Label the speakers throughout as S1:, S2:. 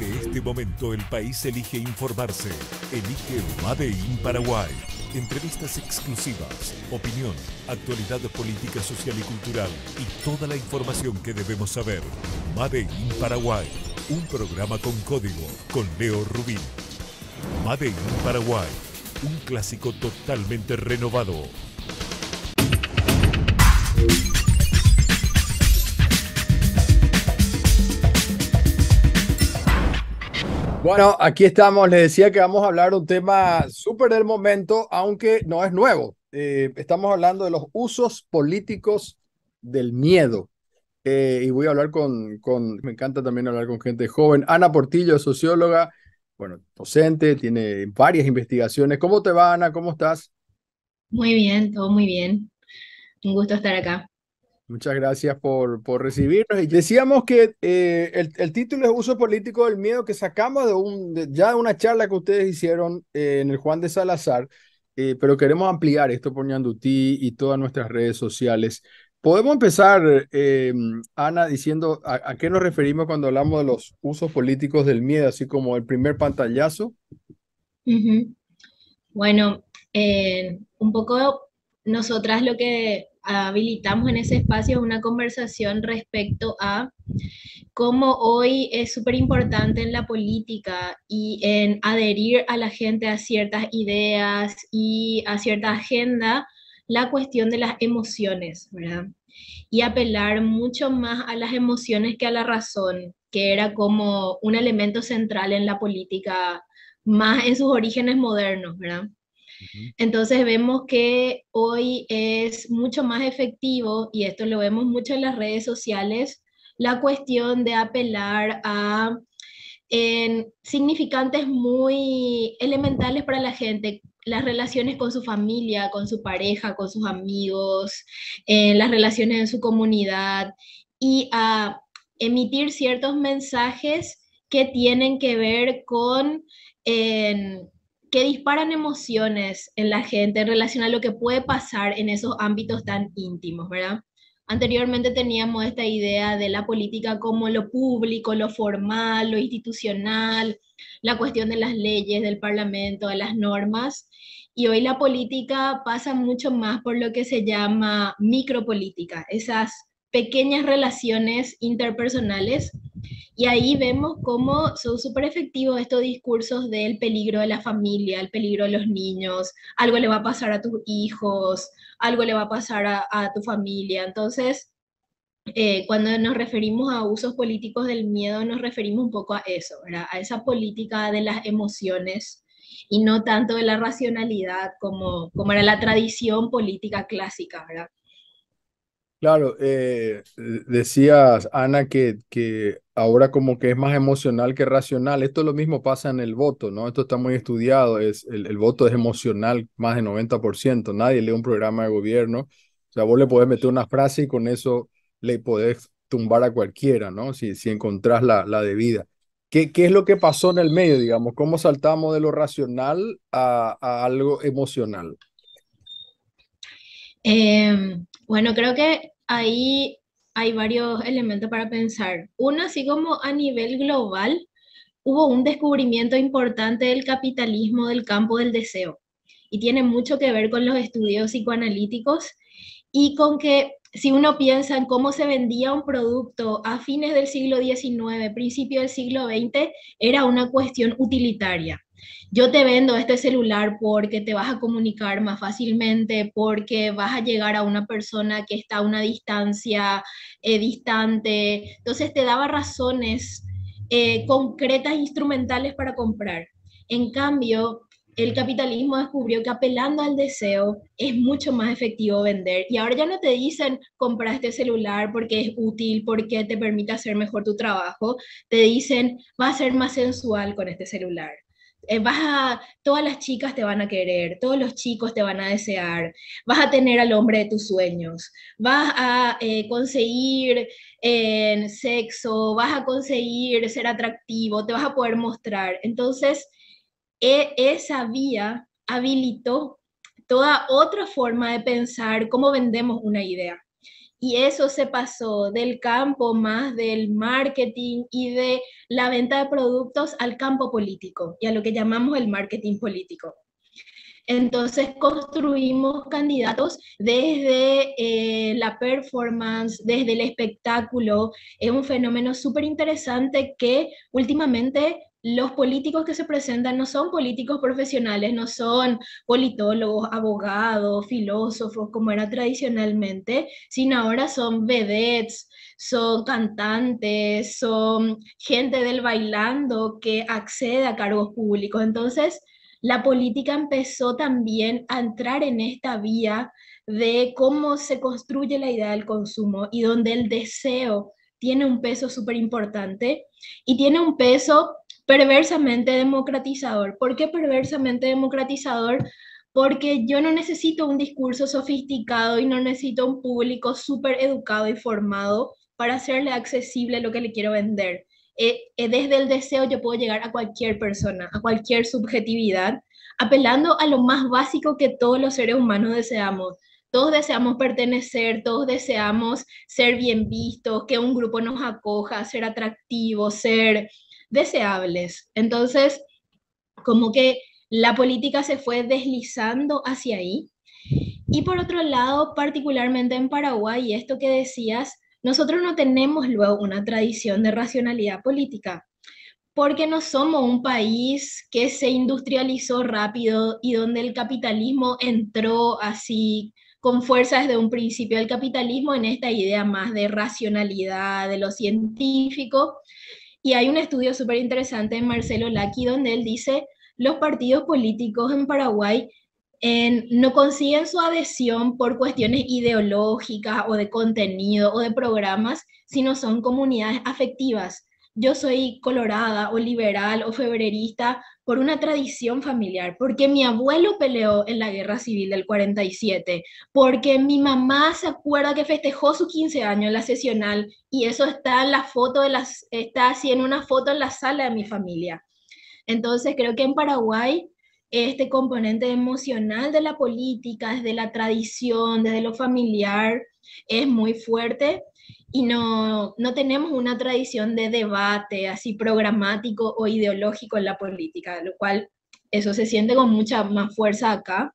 S1: Desde este momento el país elige informarse. Elige Made in Paraguay. Entrevistas exclusivas, opinión, actualidad política, social y cultural y toda la información que debemos saber. Made in Paraguay. Un programa con código, con Leo Rubín. Made in Paraguay. Un clásico totalmente renovado.
S2: Bueno, aquí estamos. Les decía que vamos a hablar de un tema súper del momento, aunque no es nuevo. Estamos hablando de los usos políticos del miedo. Y voy a hablar me encanta también hablar con gente joven. Ana Portillo, socióloga, bueno, docente, tiene varias investigaciones. ¿Cómo te va, Ana? ¿Cómo estás?
S3: Muy bien, todo muy bien. Un gusto estar acá.
S2: Muchas gracias por recibirnos. Y decíamos que el título es Uso político del miedo, que sacamos ya de una charla que ustedes hicieron en el Juan de Salazar, pero queremos ampliar esto por Ñandutí y todas nuestras redes sociales. Podemos empezar, Ana, diciendo a qué nos referimos cuando hablamos de los usos políticos del miedo, así como el primer pantallazo.
S3: Ujú. Bueno, un poco nosotras lo que habilitamos en ese espacio es una conversación respecto a cómo hoy es súper importante en la política y en adherir a la gente a ciertas ideas y a cierta agenda, la cuestión de las emociones, ¿verdad? Y apelar mucho más a las emociones que a la razón, que era como un elemento central en la política, más en sus orígenes modernos, ¿verdad?
S2: Ujú.
S3: Entonces vemos que hoy es mucho más efectivo, y esto lo vemos mucho en las redes sociales, la cuestión de apelar a en significantes muy elementales para la gente, las relaciones con su familia, con su pareja, con sus amigos, las relaciones en su comunidad y a emitir ciertos mensajes que tienen que ver con, que disparan emociones en la gente en relación a lo que puede pasar en esos ámbitos tan íntimos, ¿verdad? Anteriormente teníamos esta idea de la política como lo público, lo formal, lo institucional, la cuestión de las leyes, del parlamento, de las normas. Y hoy la política pasa mucho más por lo que se llama micropolítica, esas pequeñas relaciones interpersonales. Y ahí vemos cómo son súper efectivos estos discursos del peligro de la familia, el peligro de los niños, algo le va a pasar a tus hijos, algo le va a pasar a tu familia. Entonces, cuando nos referimos a usos políticos del miedo, nos referimos un poco a eso, ¿verdad? A esa política de las emociones y no tanto de la racionalidad como era la tradición política clásica, ¿verdad?
S2: Claro, decías, Ana, que ahora como que es más emocional que racional. Esto lo mismo pasa en el voto, ¿no? Esto está muy estudiado, el voto es emocional más de 90%. Nadie lee un programa de gobierno. O sea, vos le podés meter una frase y con eso le podés tumbar a cualquiera, ¿no? Si encontrás la debida. ¿Qué es lo que pasó en el medio, digamos? ¿Cómo saltamos de lo racional a algo emocional?
S3: Bueno, creo que ahí hay varios elementos para pensar. Uno, así como a nivel global, hubo un descubrimiento importante del capitalismo del campo del deseo y tiene mucho que ver con los estudios psicoanalíticos y con que si uno piensa en cómo se vendía un producto a fines del siglo XIX, principio del siglo XX, era una cuestión utilitaria. Yo te vendo este celular porque te vas a comunicar más fácilmente, porque vas a llegar a una persona que está a una distancia distante. Entonces te daba razones concretas, instrumentales para comprar. En cambio, el capitalismo descubrió que apelando al deseo es mucho más efectivo vender. Y ahora ya no te dicen compra este celular porque es útil, porque te permite hacer mejor tu trabajo. Te dicen va a ser más sensual con este celular. Todas las chicas te van a querer, todos los chicos te van a desear, vas a tener al hombre de tus sueños, vas a conseguir sexo, vas a conseguir ser atractivo, te vas a poder mostrar. Entonces, esa vía habilitó toda otra forma de pensar cómo vendemos una idea. Y eso se pasó del campo más del marketing y de la venta de productos al campo político y a lo que llamamos el marketing político. Entonces construimos candidatos desde la performance, desde el espectáculo. Es un fenómeno súper interesante que últimamente los políticos que se presentan no son políticos profesionales, no son politólogos, abogados, filósofos, como era tradicionalmente, sino ahora son vedettes, son cantantes, son gente del bailando que accede a cargos públicos. Entonces, la política empezó también a entrar en esta vía de cómo se construye la idea del consumo y donde el deseo tiene un peso súper importante y tiene un peso perversamente democratizador. ¿Por qué perversamente democratizador? Porque yo no necesito un discurso sofisticado y no necesito un público súper educado y formado para hacerle accesible lo que le quiero vender. Desde el deseo yo puedo llegar a cualquier persona, a cualquier subjetividad, apelando a lo más básico que todos los seres humanos deseamos. Todos deseamos pertenecer, todos deseamos ser bien vistos, que un grupo nos acoja, ser atractivos, ser deseables. Entonces, como que la política se fue deslizando hacia ahí. Y por otro lado, particularmente en Paraguay, y esto que decías, nosotros no tenemos luego una tradición de racionalidad política, porque no somos un país que se industrializó rápido y donde el capitalismo entró así con fuerza desde un principio. El capitalismo en esta idea más de racionalidad, de lo científico. Y hay un estudio súper interesante de Marcelo Lacchi donde él dice, los partidos políticos en Paraguay no consiguen su adhesión por cuestiones ideológicas o de contenido o de programas, sino son comunidades afectivas. Yo soy colorada o liberal o febrerista por una tradición familiar, porque mi abuelo peleó en la guerra civil del 47, porque mi mamá se acuerda que festejó sus 15 años en la sesional y eso está en la foto está así en una foto en la sala de mi familia. Entonces creo que en Paraguay este componente emocional de la política, desde la tradición, desde lo familiar, es muy fuerte y no tenemos una tradición de debate así programático o ideológico en la política, lo cual eso se siente con mucha más fuerza acá.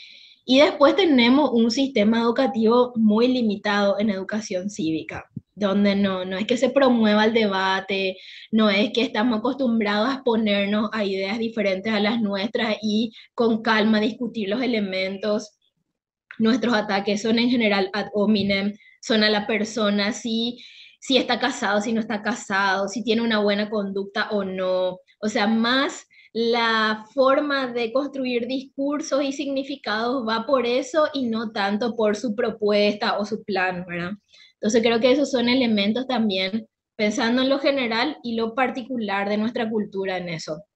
S3: Y después tenemos un sistema educativo muy limitado en educación cívica, donde no es que se promueva el debate, no es que estamos acostumbrados a ponernos a ideas diferentes a las nuestras y con calma discutir los elementos. Nuestros ataques son en general ad hominem, son a la persona, si está casado, si no está casado, si tiene una buena conducta o no. O sea, más la forma de construir discursos y significados va por eso y no tanto por su propuesta o su plan, ¿verdad? Entonces creo que esos son elementos también, pensando en lo general y lo particular de nuestra cultura en eso.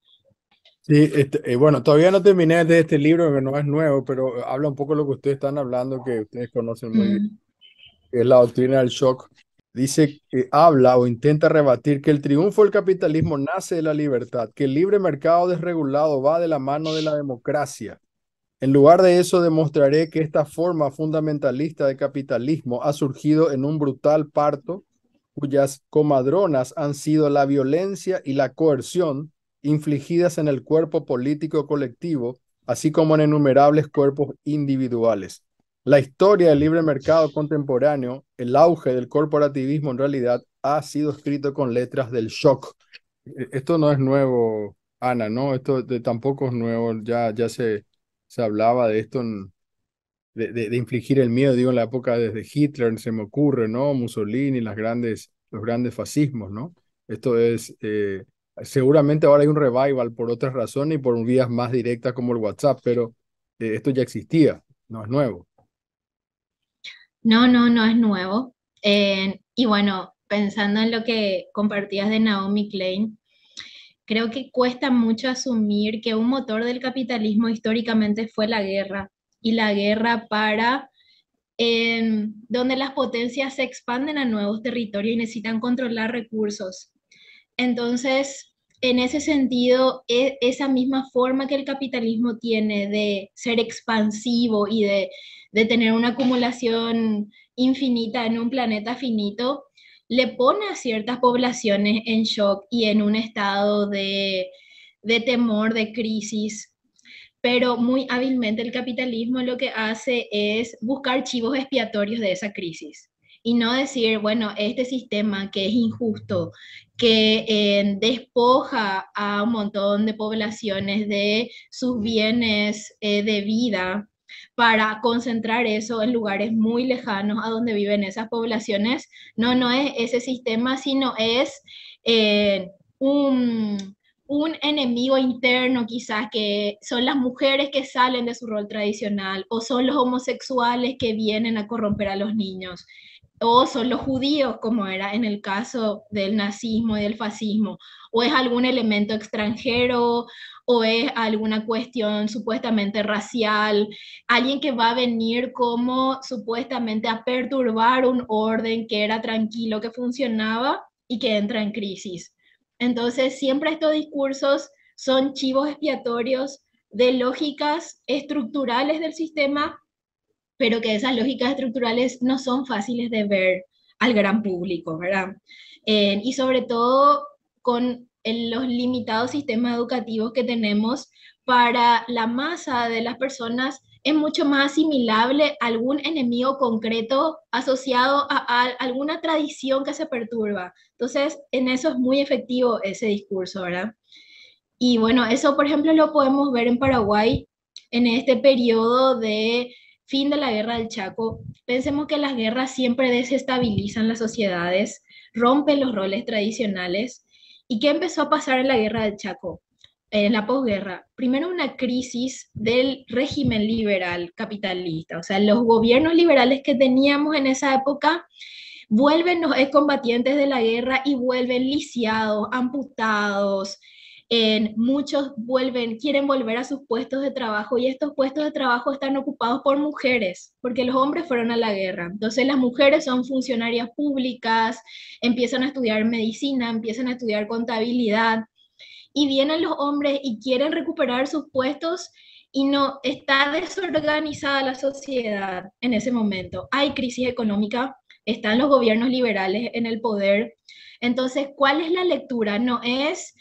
S2: Sí, bueno, todavía no terminé de este libro que no es nuevo, pero habla un poco de lo que ustedes están hablando, que ustedes conocen muy bien,
S3: Mm.
S2: que es la doctrina del shock. Dice que habla o intenta rebatir que el triunfo del capitalismo nace de la libertad, que el libre mercado desregulado va de la mano de la democracia. En lugar de eso, demostraré que esta forma fundamentalista de capitalismo ha surgido en un brutal parto cuyas comadronas han sido la violencia y la coerción infligidas en el cuerpo político colectivo, así como en innumerables cuerpos individuales. La historia del libre mercado contemporáneo, el auge del corporativismo en realidad, ha sido escrito con letras del shock. Esto no es nuevo, Ana, ¿no? Esto tampoco es nuevo, ya se hablaba de esto, de infligir el miedo, digo, en la época desde Hitler, se me ocurre, ¿no? Mussolini, los grandes fascismos, ¿no? Esto es, seguramente ahora hay un revival por otras razones y por vías más directas como el WhatsApp, pero esto ya existía, no es nuevo.
S3: No es nuevo. Y bueno, pensando en lo que compartías de Naomi Klein, creo que cuesta mucho asumir que un motor del capitalismo históricamente fue la guerra, y la guerra para donde las potencias se expanden a nuevos territorios y necesitan controlar recursos. Entonces, en ese sentido, esa misma forma que el capitalismo tiene de ser expansivo y de tener una acumulación infinita en un planeta finito le pone a ciertas poblaciones en shock y en un estado de temor, de crisis, pero muy hábilmente el capitalismo lo que hace es buscar chivos expiatorios de esa crisis y no decir, bueno, este sistema que es injusto, que despoja a un montón de poblaciones de sus bienes de vida para concentrar eso en lugares muy lejanos a donde viven esas poblaciones, no es ese sistema, sino es un enemigo interno quizás que son las mujeres que salen de su rol tradicional o son los homosexuales que vienen a corromper a los niños o son los judíos como era en el caso del nazismo y del fascismo o es algún elemento extranjero o es alguna cuestión supuestamente racial, alguien que va a venir como supuestamente a perturbar un orden que era tranquilo, que funcionaba y que entra en crisis. Entonces, siempre estos discursos son chivos expiatorios de lógicas estructurales del sistema, pero que esas lógicas estructurales no son fáciles de ver al gran público, ¿verdad? Y sobre todo con los limitados sistemas educativos que tenemos para la masa de las personas es mucho más asimilable a algún enemigo concreto asociado a alguna tradición que se perturba. Entonces, en eso es muy efectivo ese discurso, ¿verdad? Y bueno, eso por ejemplo lo podemos ver en Paraguay en este periodo de fin de la guerra del Chaco. Pensemos que las guerras siempre desestabilizan las sociedades, rompen los roles tradicionales. ¿Y qué empezó a pasar en la guerra del Chaco? En la posguerra, primero una crisis del régimen liberal capitalista, o sea, los gobiernos liberales que teníamos en esa época vuelven los excombatientes de la guerra y vuelven lisiados, amputados, muchos quieren volver a sus puestos de trabajo y estos puestos de trabajo están ocupados por mujeres, porque los hombres fueron a la guerra. Entonces las mujeres son funcionarias públicas, empiezan a estudiar medicina, empiezan a estudiar contabilidad y vienen los hombres y quieren recuperar sus puestos y no está desorganizada la sociedad en ese momento. Hay crisis económica, están los gobiernos liberales en el poder. Entonces, ¿cuál es la lectura? No es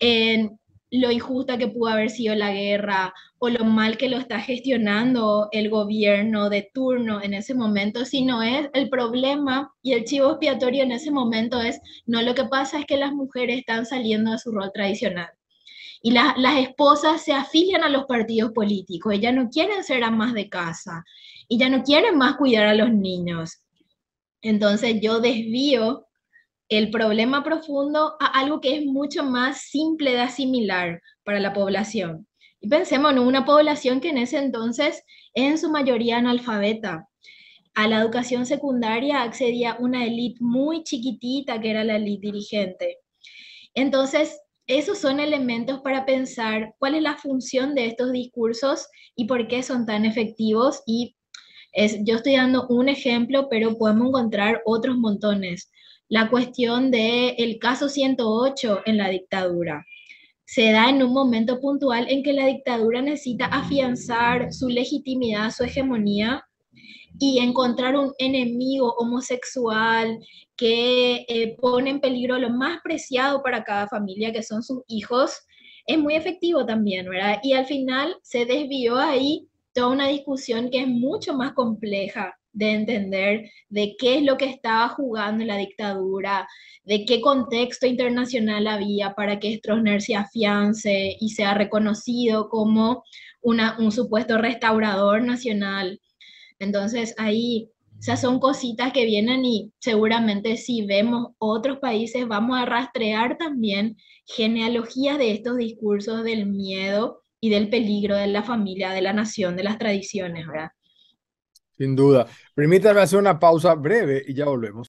S3: lo injusta que pudo haber sido la guerra o lo mal que lo está gestionando el gobierno de turno en ese momento, sino es el problema y el chivo expiatorio en ese momento es, no, lo que pasa es que las mujeres están saliendo de su rol tradicional. Y las esposas se afilian a los partidos políticos, ellas no quieren ser amas de casa, y ya no quieren más cuidar a los niños. Entonces yo desvío el problema profundo a algo que es mucho más simple de asimilar para la población. Y pensemos en una población que en ese entonces es en su mayoría analfabeta. A la educación secundaria accedía una élite muy chiquitita que era la élite dirigente. Entonces, esos son elementos para pensar cuál es la función de estos discursos y por qué son tan efectivos. Y yo estoy dando un ejemplo, pero podemos encontrar otros montones. La cuestión del caso 108 en la dictadura se da en un momento puntual en que la dictadura necesita afianzar su legitimidad, su hegemonía y encontrar un enemigo homosexual que pone en peligro lo más preciado para cada familia, que son sus hijos, es muy efectivo también, ¿verdad? Y al final se desvió ahí toda una discusión que es mucho más compleja de entender de qué es lo que estaba jugando la dictadura, de qué contexto internacional había para que Stroessner se afiance y sea reconocido como un supuesto restaurador nacional. Entonces ahí, esas son cositas que vienen y seguramente si vemos otros países vamos a rastrear también genealogías de estos discursos del miedo y del peligro de la familia, de la nación, de las tradiciones, ¿verdad?
S2: Sin duda. Permítame hacer una pausa breve y ya volvemos.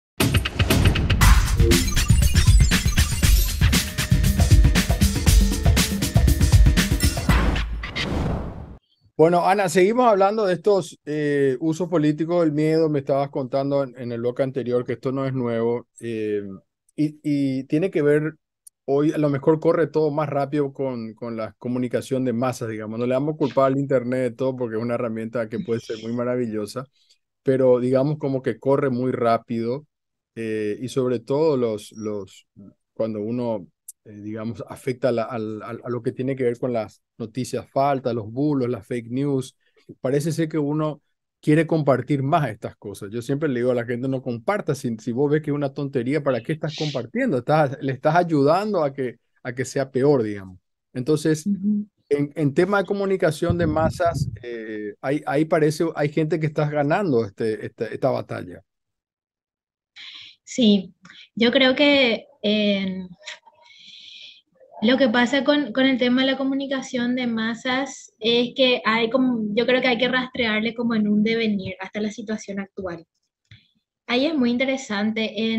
S2: Bueno, Ana, seguimos hablando de estos usos políticos del miedo. Me estabas contando en el bloque anterior que esto no es nuevo y tiene que ver, hoy a lo mejor corre todo más rápido con la comunicación de masas, digamos. No le vamos a culpar al Internet de todo porque es una herramienta que puede ser muy maravillosa, pero digamos como que corre muy rápido y sobre todo cuando uno, digamos, afecta a lo que tiene que ver con las noticias falsas, los bulos, las fake news, parece ser que uno quiere compartir más estas cosas. Yo siempre le digo a la gente, no compartas, si vos ves que es una tontería, ¿para qué estás compartiendo? Le estás ayudando a que sea peor, digamos. Entonces,
S3: Ujú.
S2: en tema de comunicación de masas, ahí parece, hay gente que está ganando esta batalla.
S3: Sí, yo creo que lo que pasa con el tema de la comunicación de masas es que hay como, yo creo que hay que rastrearle como en un devenir hasta la situación actual. Ahí es muy interesante,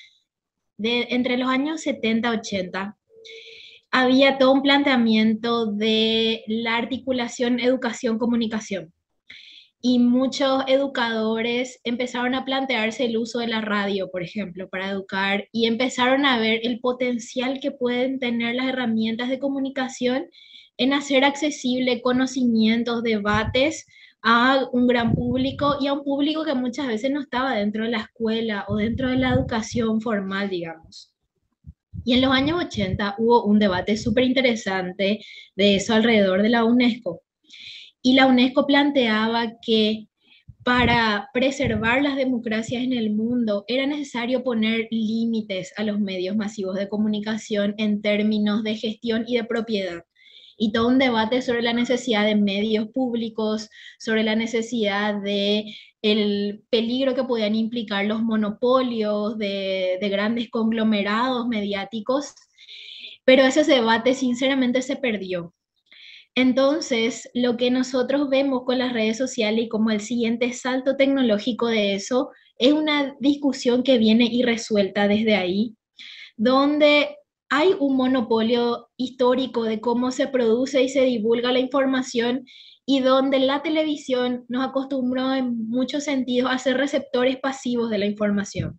S3: entre los años 70 80 había todo un planteamiento de la articulación educación-comunicación. Y muchos educadores empezaron a plantearse el uso de la radio, por ejemplo, para educar y empezaron a ver el potencial que pueden tener las herramientas de comunicación en hacer accesible conocimientos, debates a un gran público y a un público que muchas veces no estaba dentro de la escuela o dentro de la educación formal, digamos. Y en los años 80 hubo un debate súper interesante de eso alrededor de la UNESCO. Y la UNESCO planteaba que para preservar las democracias en el mundo era necesario poner límites a los medios masivos de comunicación en términos de gestión y de propiedad. Y todo un debate sobre la necesidad de medios públicos, sobre la necesidad de el peligro que podían implicar los monopolios de grandes conglomerados mediáticos, pero ese debate sinceramente se perdió. Entonces, lo que nosotros vemos con las redes sociales y como el siguiente salto tecnológico de eso es una discusión que viene irresuelta desde ahí, donde hay un monopolio histórico de cómo se produce y se divulga la información y donde la televisión nos acostumbró en muchos sentidos a ser receptores pasivos de la información.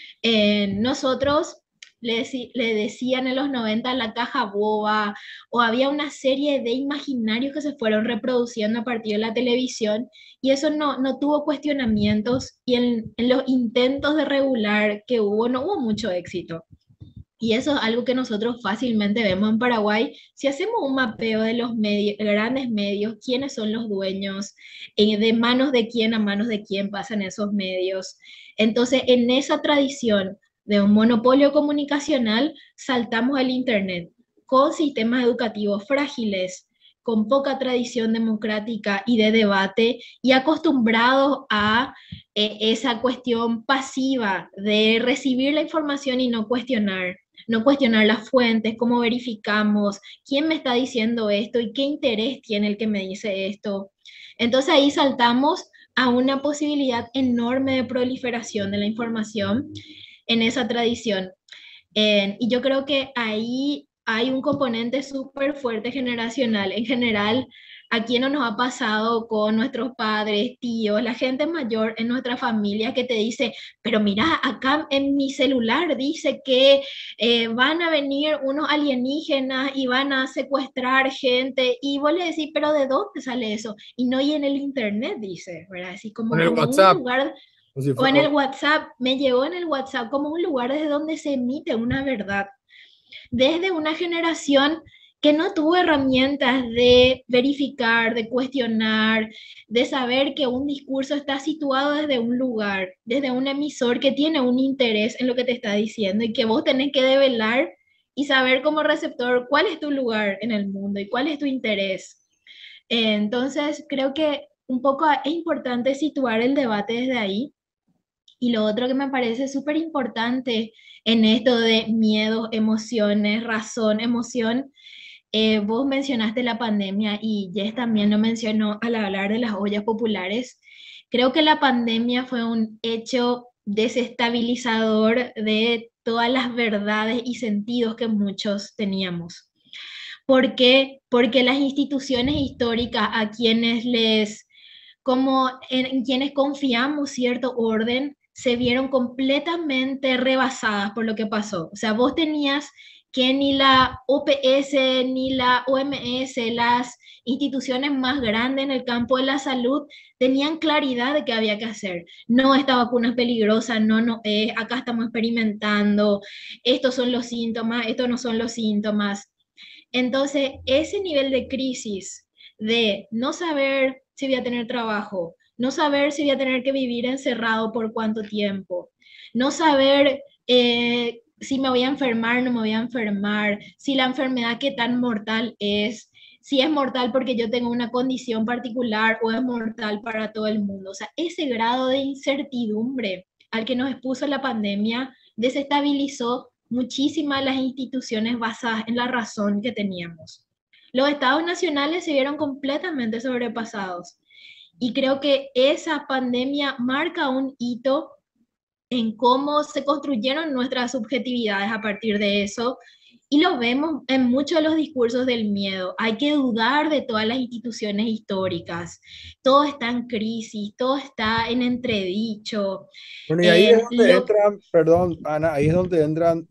S3: Nosotros le decían en los 90 la caja boba, o había una serie de imaginarios que se fueron reproduciendo a partir de la televisión, y eso no tuvo cuestionamientos, y en los intentos de regular que hubo, no hubo mucho éxito. Y eso es algo que nosotros fácilmente vemos en Paraguay. Si hacemos un mapeo de los grandes medios, quiénes son los dueños, de manos de quién a manos de quién pasan esos medios. Entonces, en esa tradición de un monopolio comunicacional, saltamos al Internet con sistemas educativos frágiles, con poca tradición democrática y de debate, y acostumbrados a esa cuestión pasiva de recibir la información y no cuestionar las fuentes, cómo verificamos, quién me está diciendo esto y qué interés tiene el que me dice esto. Entonces ahí saltamos a una posibilidad enorme de proliferación de la información en esa tradición. Y yo creo que ahí hay un componente súper fuerte generacional. En general, aquí no nos ha pasado con nuestros padres, tíos, la gente mayor en nuestra familia que te dice, pero mira, acá en mi celular dice que van a venir unos alienígenas y van a secuestrar gente. Y vos le decís, pero ¿de dónde sale eso? Y no, y en el internet dice, ¿verdad? Así
S2: Con
S3: como,
S2: el
S3: como un
S2: WhatsApp,
S3: lugar
S2: o si
S3: o
S2: fue-
S3: en el
S2: o-
S3: WhatsApp, me llegó en el WhatsApp como un lugar desde donde se emite una verdad. Desde una generación que no tuvo herramientas de verificar, de cuestionar, de saber que un discurso está situado desde un lugar, desde un emisor que tiene un interés en lo que te está diciendo y que vos tenés que develar y saber como receptor cuál es tu lugar en el mundo y cuál es tu interés. Entonces, creo que un poco es importante situar el debate desde ahí. Y lo otro que me parece súper importante en esto de miedos, emociones, razón, emoción, vos mencionaste la pandemia y Jess también lo mencionó al hablar de las ollas populares. Creo que la pandemia fue un hecho desestabilizador de todas las verdades y sentidos que muchos teníamos. ¿Por qué? Porque las instituciones históricas a quienes como en quienes confiamos cierto orden, se vieron completamente rebasadas por lo que pasó. O sea, vos tenías que ni la OPS ni la OMS, las instituciones más grandes en el campo de la salud, tenían claridad de qué había que hacer. No, esta vacuna es peligrosa, no, no es, acá estamos experimentando, estos son los síntomas, estos no son los síntomas. Entonces, ese nivel de crisis, de no saber si voy a tener trabajo, no saber si voy a tener que vivir encerrado por cuánto tiempo, no saber si me voy a enfermar, no me voy a enfermar, si la enfermedad qué tan mortal es, si es mortal porque yo tengo una condición particular o es mortal para todo el mundo. O sea, ese grado de incertidumbre al que nos expuso la pandemia desestabilizó muchísimas las instituciones basadas en la razón que teníamos. Los estados nacionales se vieron completamente sobrepasados y creo que esa pandemia marca un hito en cómo se construyeron nuestras subjetividades a partir de eso. Y lo vemos en muchos de los discursos del miedo. Hay que dudar de todas las instituciones históricas. Todo está en crisis, todo está en entredicho.
S2: Bueno, y ahí es
S3: En
S2: donde
S3: lo,
S2: entran, perdón, Ana, ahí es donde entran,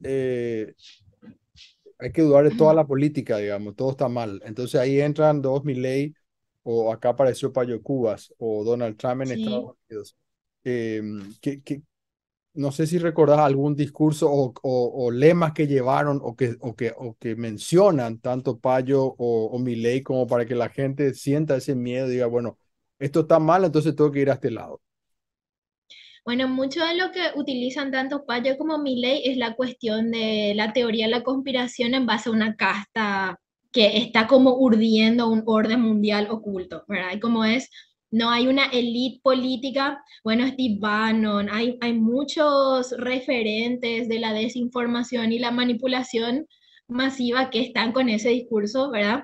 S2: hay que dudar de toda la política, digamos, todo está mal. Entonces ahí entran dos Milei, o acá apareció Payo Cubas, o Donald Trump en
S3: sí.
S2: Estados Unidos. Eh, que no sé si recordás algún discurso o lemas que llevaron o que mencionan tanto Payo o Milei como para que la gente sienta ese miedo y diga, bueno, esto está mal, entonces tengo que ir a este lado.
S3: Bueno, mucho de lo que utilizan tanto Payo como Milei es la cuestión de la teoría de la conspiración en base a una casta que está como urdiendo un orden mundial oculto, ¿verdad? Y como es, no hay una élite política, bueno, Steve Bannon, hay muchos referentes de la desinformación y la manipulación masiva que están con ese discurso, ¿verdad?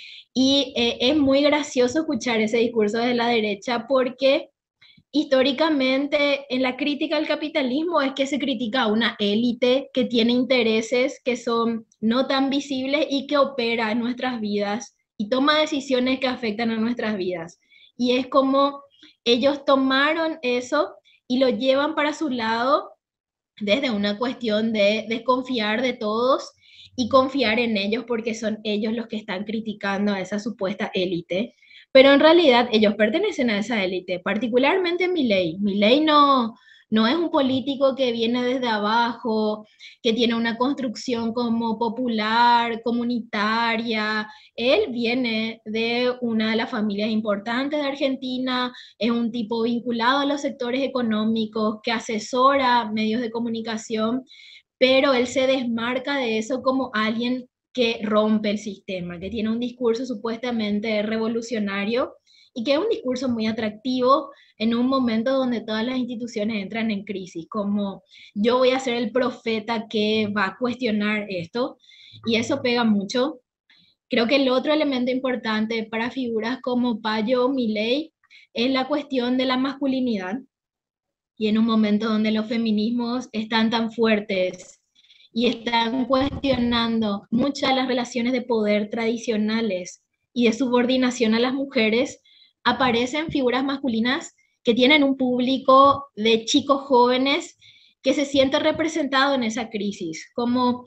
S3: Y es muy gracioso escuchar ese discurso de la derecha porque históricamente en la crítica al capitalismo es que se critica a una élite que tiene intereses que son no tan visibles y que opera en nuestras vidas y toma decisiones que afectan a nuestras vidas. Y es como ellos tomaron eso y lo llevan para su lado desde una cuestión de desconfiar de todos y confiar en ellos porque son ellos los que están criticando a esa supuesta élite, pero en realidad ellos pertenecen a esa élite, particularmente Milei. Milei no es un político que viene desde abajo, que tiene una construcción como popular, comunitaria. Él viene de una de las familias importantes de Argentina, es un tipo vinculado a los sectores económicos, que asesora medios de comunicación, pero él se desmarca de eso como alguien que rompe el sistema, que tiene un discurso supuestamente revolucionario y que es un discurso muy atractivo en un momento donde todas las instituciones entran en crisis, como yo voy a ser el profeta que va a cuestionar esto, y eso pega mucho. Creo que el otro elemento importante para figuras como Payo o Milei es la cuestión de la masculinidad, y en un momento donde los feminismos están tan fuertes y están cuestionando muchas de las relaciones de poder tradicionales y de subordinación a las mujeres, aparecen figuras masculinas que tienen un público de chicos jóvenes que se siente representado en esa crisis, como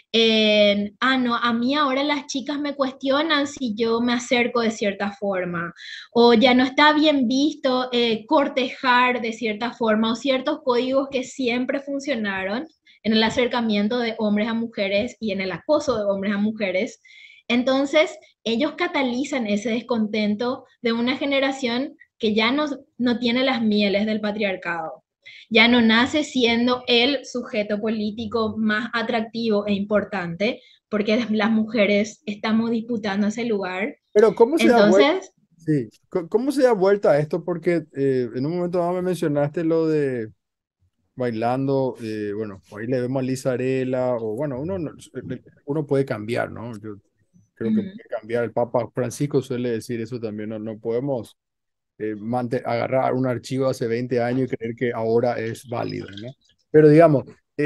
S3: no, a mí ahora las chicas me cuestionan si yo me acerco de cierta forma, o ya no está bien visto cortejar de cierta forma, o ciertos códigos que siempre funcionaron en el acercamiento de hombres a mujeres y en el acoso de hombres a mujeres. Entonces, ellos catalizan ese descontento de una generación que ya no tiene las mieles del patriarcado, ya no nace siendo el sujeto político más atractivo e importante, porque las mujeres estamos disputando ese lugar.
S2: Pero ¿cómo se da vuelta?
S3: Entonces,
S2: Sí, ¿cómo se da vuelta a esto? Porque en un momento dado me mencionaste lo de bailando, bueno, ahí le vemos a Lisa Arela, o bueno, uno puede cambiar, ¿no? Yo creo que
S3: uh-huh.
S2: puede cambiar. El Papa Francisco suele decir eso también, no podemos agarrar un archivo hace 20 años y creer que ahora es válido, ¿no? Pero digamos,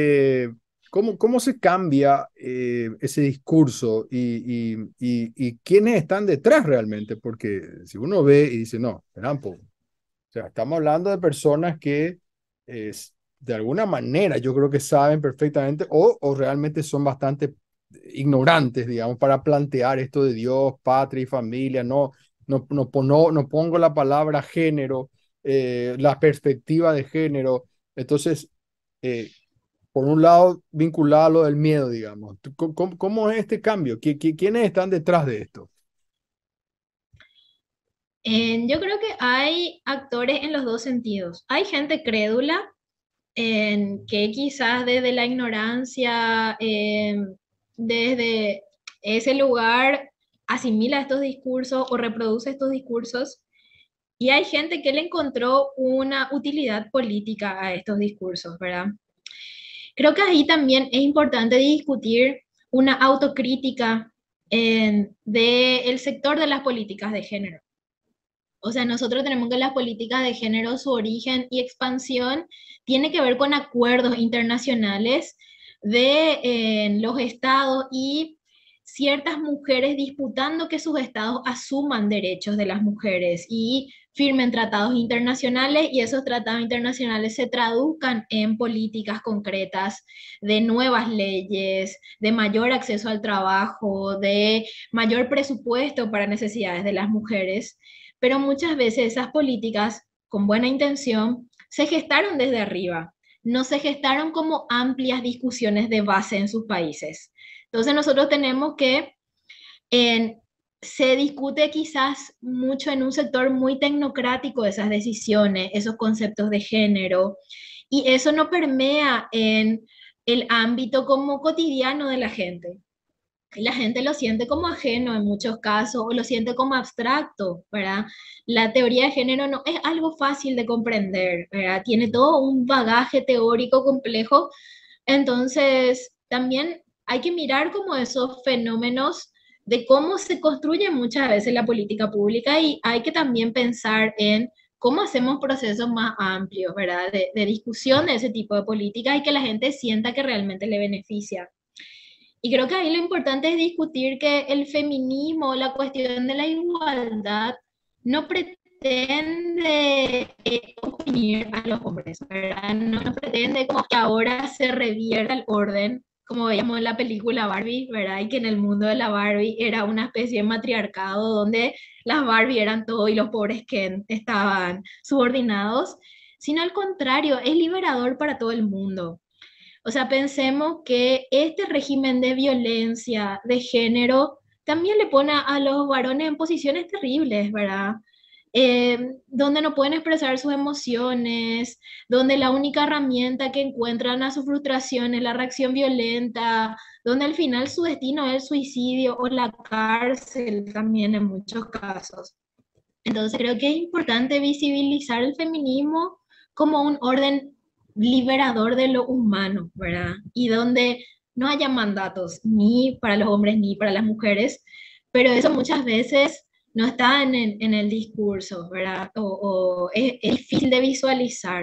S2: ¿cómo se cambia ese discurso y quiénes están detrás realmente? Porque si uno ve y dice, no, esperan, o sea, estamos hablando de personas que de alguna manera yo creo que saben perfectamente o realmente son bastante ignorantes, digamos, para plantear esto de Dios, patria y familia. No pongo la palabra género, la perspectiva de género. Entonces, eh, por un lado, vinculado a lo del miedo, digamos. ¿Cómo es este cambio? ¿Quiénes están detrás de esto?
S3: Yo creo que hay actores en los dos sentidos. Hay gente crédula en que quizás desde la ignorancia, desde ese lugar, asimila estos discursos o reproduce estos discursos. Y hay gente que le encontró una utilidad política a estos discursos, ¿verdad? Creo que ahí también es importante discutir una autocrítica del sector de las políticas de género. O sea, nosotros tenemos que las políticas de género, su origen y expansión tiene que ver con acuerdos internacionales de los estados y ciertas mujeres disputando que sus estados asuman derechos de las mujeres y firmen tratados internacionales y esos tratados internacionales se traduzcan en políticas concretas de nuevas leyes, de mayor acceso al trabajo, de mayor presupuesto para necesidades de las mujeres, pero muchas veces esas políticas con buena intención se gestaron desde arriba, no se gestaron como amplias discusiones de base en sus países. Entonces nosotros tenemos que, se discute quizás mucho en un sector muy tecnocrático esas decisiones, esos conceptos de género, y eso no permea en el ámbito como cotidiano de la gente. La gente lo siente como ajeno en muchos casos o lo siente como abstracto, ¿verdad? La teoría de género no es algo fácil de comprender, ¿verdad? Tiene todo un bagaje teórico complejo, entonces también hay que mirar como esos fenómenos de cómo se construye muchas veces la política pública y hay que también pensar en cómo hacemos procesos más amplios, ¿verdad? De discusión de ese tipo de política y que la gente sienta que realmente le beneficia. Y creo que ahí lo importante es discutir que el feminismo, la cuestión de la igualdad, no pretende oprimir a los hombres, ¿verdad? No pretende como que ahora se revierta el orden, como veíamos en la película Barbie, ¿verdad? Y que en el mundo de la Barbie era una especie de matriarcado donde las Barbie eran todo y los pobres Ken estaban subordinados, sino al contrario, es liberador para todo el mundo. O sea, pensemos que este régimen de violencia de género también le pone a los varones en posiciones terribles, ¿verdad? Donde no pueden expresar sus emociones, donde la única herramienta que encuentran a su frustración es la reacción violenta, donde al final su destino es el suicidio o la cárcel también en muchos casos. Entonces creo que es importante visibilizar el feminismo como un orden liberador de lo humano, ¿verdad? Y donde no haya mandatos ni para los hombres ni para las mujeres, pero eso muchas veces no está en el discurso, ¿verdad? O es difícil de visualizar.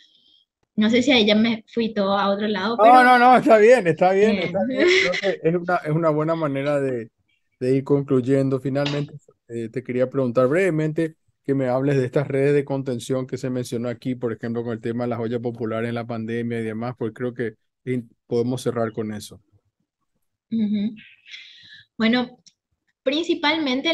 S3: No sé si ahí ya me fui todo a otro lado,
S2: No,
S3: pero
S2: no, no, está bien, está bien,
S3: eh,
S2: está bien. Creo que es una buena manera de ir concluyendo. Finalmente, te quería preguntar brevemente que me hables de estas redes de contención que se mencionó aquí, por ejemplo, con el tema de las ollas populares en la pandemia y demás, porque creo que podemos cerrar con eso.
S3: ujú. Bueno, principalmente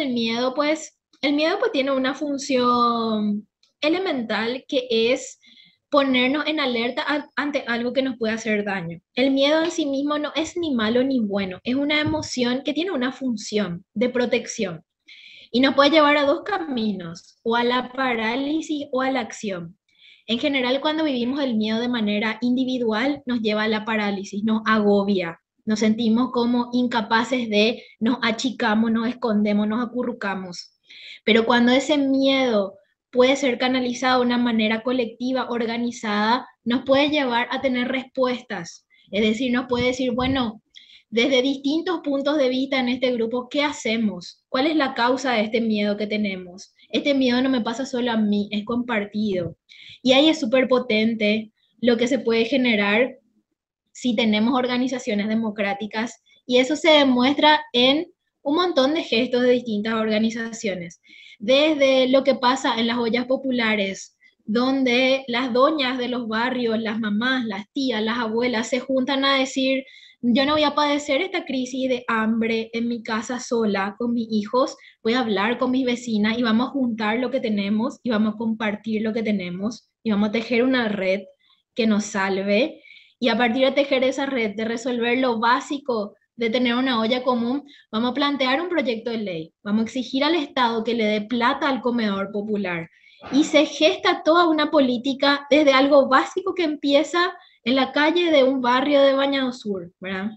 S3: el miedo pues tiene una función elemental que es ponernos en alerta ante algo que nos puede hacer daño. El miedo en sí mismo no es ni malo ni bueno, es una emoción que tiene una función de protección y nos puede llevar a dos caminos, o a la parálisis o a la acción. En general, cuando vivimos el miedo de manera individual, nos lleva a la parálisis, nos agobia, nos sentimos como incapaces de, nos achicamos, nos escondemos, nos acurrucamos. Pero cuando ese miedo puede ser canalizado de una manera colectiva, organizada, nos puede llevar a tener respuestas. Es decir, nos puede decir, bueno, desde distintos puntos de vista en este grupo, ¿qué hacemos? ¿Cuál es la causa de este miedo que tenemos? Este miedo no me pasa solo a mí, es compartido. Y ahí es súper potente lo que se puede generar si tenemos organizaciones democráticas y eso se demuestra en un montón de gestos de distintas organizaciones. Desde lo que pasa en las ollas populares, donde las doñas de los barrios, las mamás, las tías, las abuelas se juntan a decir, yo no voy a padecer esta crisis de hambre en mi casa sola con mis hijos, voy a hablar con mis vecinas y vamos a juntar lo que tenemos y vamos a compartir lo que tenemos y vamos a tejer una red que nos salve. Y a partir de tejer esa red, de resolver lo básico, de tener una olla común, vamos a plantear un proyecto de ley, vamos a exigir al Estado que le dé plata al comedor popular. Y se gesta toda una política desde algo básico que empieza en la calle de un barrio de Bañado Sur, ¿verdad?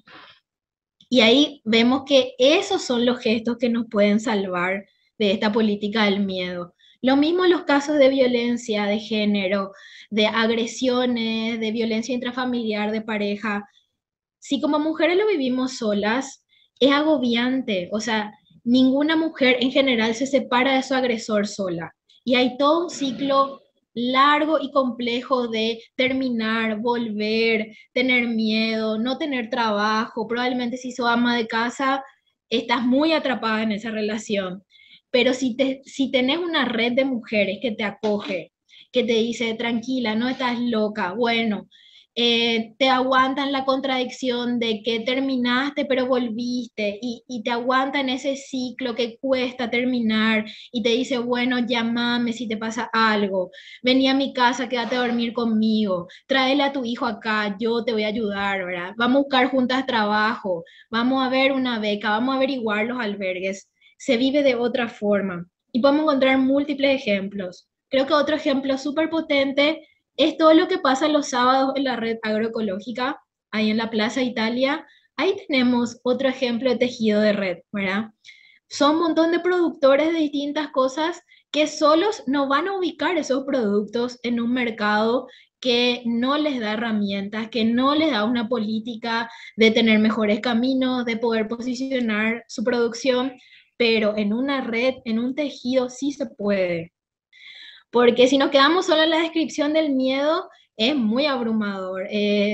S3: Y ahí vemos que esos son los gestos que nos pueden salvar de esta política del miedo. Lo mismo en los casos de violencia de género, de agresiones, de violencia intrafamiliar, de pareja. Si como mujeres lo vivimos solas, es agobiante. O sea, ninguna mujer en general se separa de su agresor sola. Y hay todo un ciclo largo y complejo de terminar, volver, tener miedo, no tener trabajo. Probablemente si sos ama de casa, estás muy atrapada en esa relación. Pero si tenés una red de mujeres que te acoge, que te dice, tranquila, no estás loca, bueno, te aguantan la contradicción de que terminaste pero volviste y te aguantan ese ciclo que cuesta terminar y te dice, bueno, llámame si te pasa algo, vení a mi casa, quédate a dormir conmigo, tráele a tu hijo acá, yo te voy a ayudar, ¿verdad? Vamos a buscar juntas trabajo, vamos a ver una beca, vamos a averiguar los albergues. Se vive de otra forma y podemos encontrar múltiples ejemplos. Creo que otro ejemplo súper potente es todo lo que pasa los sábados en la red agroecológica, ahí en la Plaza Italia. Ahí tenemos otro ejemplo de tejido de red, ¿verdad? Son un montón de productores de distintas cosas que solos no van a ubicar esos productos en un mercado que no les da herramientas, que no les da una política de tener mejores caminos, de poder posicionar su producción, pero en una red, en un tejido, sí se puede. Porque si nos quedamos solo en la descripción del miedo, es muy abrumador,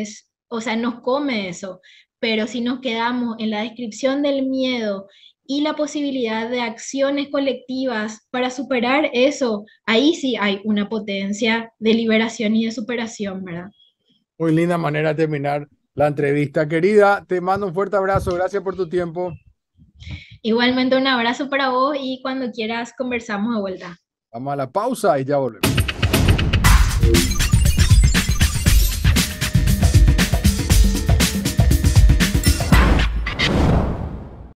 S3: o sea, nos come eso. Pero si nos quedamos en la descripción del miedo y la posibilidad de acciones colectivas para superar eso, ahí sí hay una potencia de liberación y de superación, ¿verdad?
S2: Muy linda manera de terminar la entrevista. Querida, te mando un fuerte abrazo. Gracias por tu tiempo.
S3: Igualmente un abrazo para vos y cuando quieras conversamos de vuelta.
S2: Vamos a la pausa y ya volvemos.